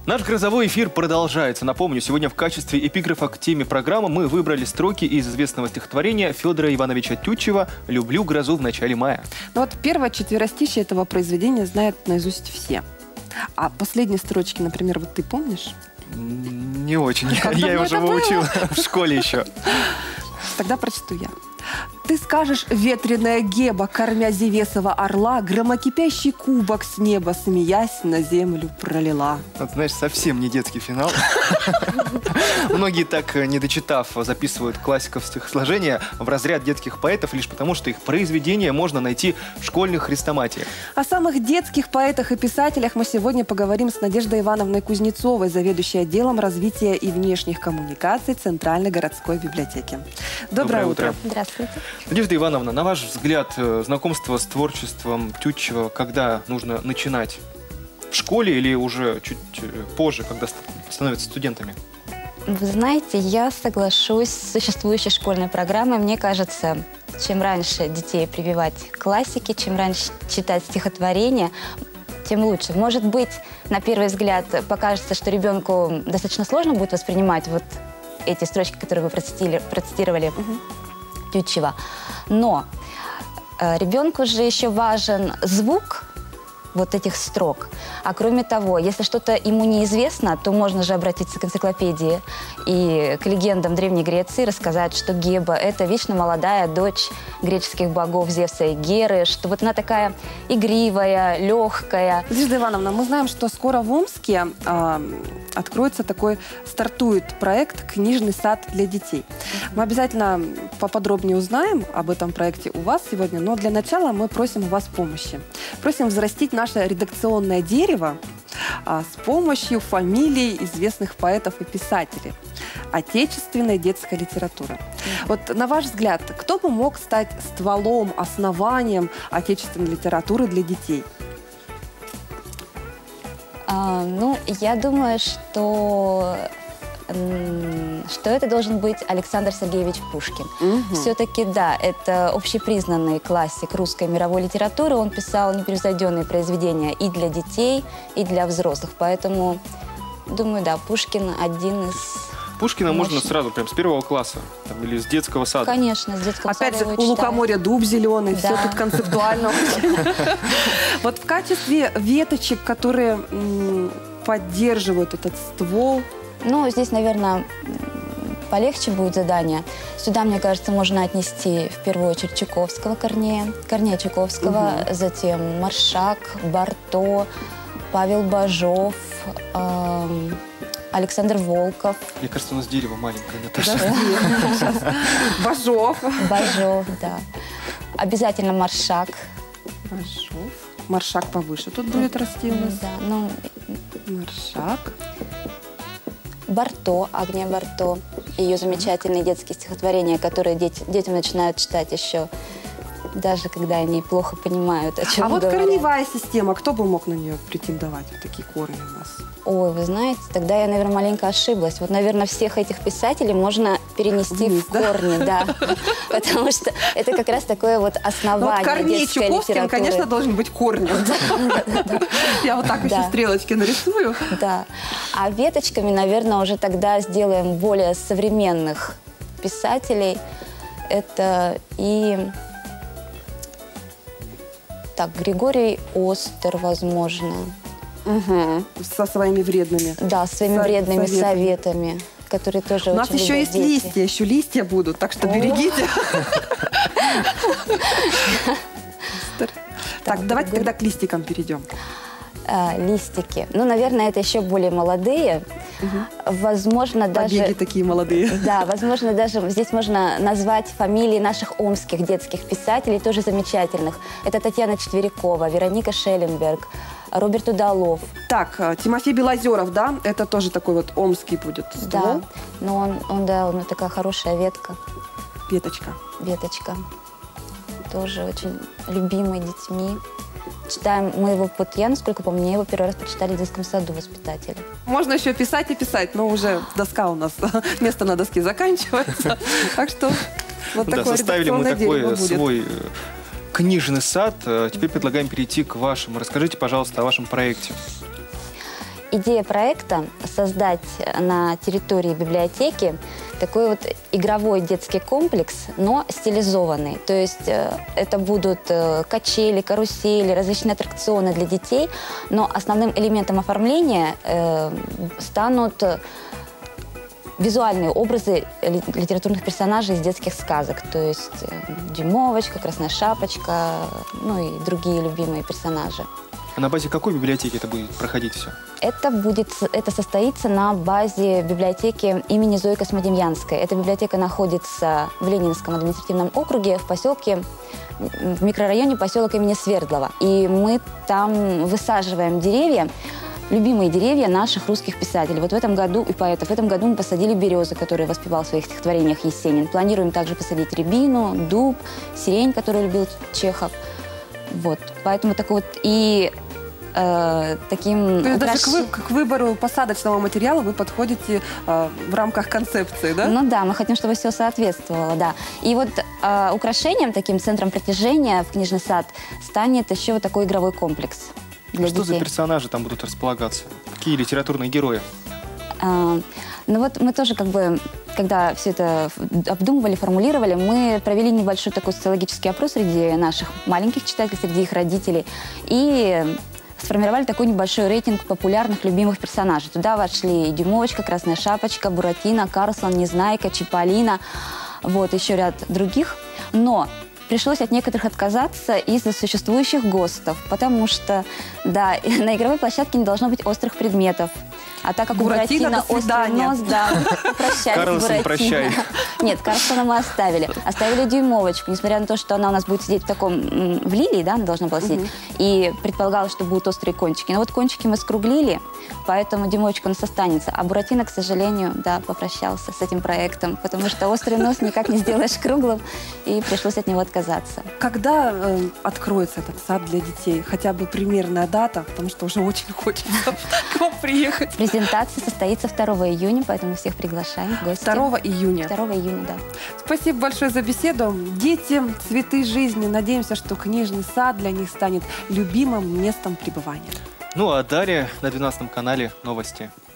Наш грозовой эфир продолжается. Напомню, сегодня в качестве эпиграфа к теме программы мы выбрали строки из известного стихотворения Федора Ивановича Тютчева «Люблю грозу в начале мая». Ну вот первое четверостишье этого произведения знают наизусть все. А последние строчки, например, вот ты помнишь? Не очень. Я его уже выучил в школе еще. Тогда прочту я. Ты скажешь, ветреная Геба, кормя Зевесова орла, громокипящий кубок с неба, смеясь, на землю пролила. Вот, знаешь, совсем не детский финал. Многие, так не дочитав, записывают классиков стихосложения в разряд детских поэтов лишь потому, что их произведения можно найти в школьных хрестоматиях. О самых детских поэтах и писателях мы сегодня поговорим с Надеждой Ивановной Кузнецовой, заведующей отделом развития и внешних коммуникаций Центральной городской библиотеки. Доброе утро. Здравствуйте. Надежда Ивановна, на ваш взгляд, знакомство с творчеством Тютчева когда нужно начинать? В школе или уже чуть позже, когда становятся студентами? Вы знаете, я соглашусь с существующей школьной программой. Мне кажется, чем раньше детей прививать к классике, чем раньше читать стихотворения, тем лучше. Может быть, на первый взгляд покажется, что ребенку достаточно сложно будет воспринимать вот эти строчки, которые вы процитировали Тютчева. Но ребенку же еще важен звук вот этих строк. А кроме того, если что-то ему неизвестно, то можно же обратиться к энциклопедии и к легендам Древней Греции, рассказать, что Геба – это вечно молодая дочь греческих богов Зевса и Геры, что вот она такая игривая, легкая. Надежда Ивановна, мы знаем, что скоро в Омске стартует проект «Книжный сад для детей». Мы обязательно поподробнее узнаем об этом проекте у вас сегодня, но для начала мы просим у вас помощи. Просим взрастить наше редакционное дерево с помощью фамилий известных поэтов и писателей отечественной детской литературы. Вот на ваш взгляд, кто бы мог стать стволом, основанием отечественной литературы для детей? Ну, я думаю, что это должен быть Александр Сергеевич Пушкин. Все-таки, да, это общепризнанный классик русской мировой литературы. Он писал непревзойденные произведения и для детей, и для взрослых. Поэтому, думаю, да, Пушкин один из... Пушкина можно сразу, прям с первого класса, там, или с детского сада. Конечно, с детского сада. Опять же, у лукоморья дуб зеленый, все тут концептуально. Вот в качестве веточек, которые поддерживают этот ствол. Ну, здесь, наверное, полегче будет задание. Сюда, мне кажется, можно отнести в первую очередь Чуковского, Корнея Чуковского, затем Маршак, Барто, Павел Бажов, Александр Волков. Мне кажется, у нас дерево маленькое, Наташа. Бажов. Бажов, да. Обязательно Маршак. Бажов. Маршак повыше тут будет расти у нас. Да, ну... Маршак. Барто, Агния Барто. Ее замечательные детские стихотворения, которые детям начинают читать еще, даже когда они плохо понимают, о чем говорят. А вот корневая система, кто бы мог на нее претендовать? Вот такие корни у нас. Ой, вы знаете, тогда я, наверное, маленько ошиблась. Вот, наверное, всех этих писателей можно перенести в корни, да. Потому что это как раз такое вот основание Корней детской Чуковский, литературы. конечно, должен быть корнем. Я вот так еще стрелочки нарисую. Да. А веточками, наверное, уже тогда сделаем более современных писателей. Это и... Так, Григорий Остер, возможно. Со своими вредными. Да, своими вредными советами, которые тоже очень любят. У нас еще есть листья, еще листья будут, так что берегите. Так, давайте тогда к листикам перейдем. Листики. Ну, наверное, это еще более молодые. Возможно, даже... Побеги такие молодые. Да, возможно, даже здесь можно назвать фамилии наших омских детских писателей, тоже замечательных. Это Татьяна Четверякова, Вероника Шелленберг, Роберт Удалов. Так, Тимофей Белозеров, да? Это тоже такой вот омский будет ствол. Да, но он такая хорошая ветка. Веточка. Веточка. Тоже очень любимый детьми. Читаем мы его, вот я, насколько помню, мне его первый раз прочитали в детском саду воспитатели. Можно еще писать и писать, но уже доска у нас, место на доске заканчивается. Так что вот такое составили мы такой свой будет. книжный сад. Теперь предлагаем перейти к вашему. Расскажите, пожалуйста, о вашем проекте. идея проекта – создать на территории библиотеки такой вот игровой детский комплекс, но стилизованный. То есть это будут качели, карусели, различные аттракционы для детей, но основным элементом оформления станут визуальные образы литературных персонажей из детских сказок. То есть Дюймовочка, Красная Шапочка, ну и другие любимые персонажи. А на базе какой библиотеки это будет проходить все? Это состоится на базе библиотеки имени Зои Космодемьянской. Эта библиотека находится в Ленинском административном округе, в микрорайоне поселок имени Свердлова. И мы там высаживаем деревья, любимые деревья наших русских писателей. Вот в этом году и поэтов. В этом году мы посадили березу, которую воспевал в своих стихотворениях Есенин. Планируем также посадить рябину, дуб, сирень, которую любил Чехов. Вот. Поэтому такой вот и таким... То есть даже к выбору посадочного материала вы подходите в рамках концепции, да? Ну да, мы хотим, чтобы все соответствовало, да. И вот украшением, таким центром притяжения в книжный сад станет еще вот такой игровой комплекс для детей. Что за персонажи там будут располагаться? Какие литературные герои? Ну вот мы тоже как бы, когда все это обдумывали, формулировали, мы провели небольшой такой социологический опрос среди наших маленьких читателей, среди их родителей. И сформировали такой небольшой рейтинг популярных, любимых персонажей. Туда вошли Дюймовочка, Красная Шапочка, Буратино, Карлсон, Незнайка, Чиполлино, вот, еще ряд других. Но пришлось от некоторых отказаться из-за существующих ГОСТов, потому что, да, на игровой площадке не должно быть острых предметов. А так как у Буратино острый нос, да, прощай, Карлсон, прощай. Нет, Карлсона мы оставили. Оставили Дюймовочку, несмотря на то, что она у нас будет сидеть в лилии, да, она должна была сидеть, и предполагалось, что будут острые кончики. Но вот кончики мы скруглили, поэтому Дюймовочка у нас останется. А Буратино, к сожалению, да, попрощался с этим проектом, потому что острый нос никак не сделаешь круглым, и пришлось от него отказаться. Когда откроется этот сад для детей? Хотя бы примерная дата, потому что уже очень хочется к вам приехать. Презентация состоится 2 июня, поэтому всех приглашаем в гости. 2 июня. 2 июня, да. Спасибо большое за беседу. Дети – цветы жизни. Надеемся, что книжный сад для них станет любимым местом пребывания. Ну а далее на 12 канале новости.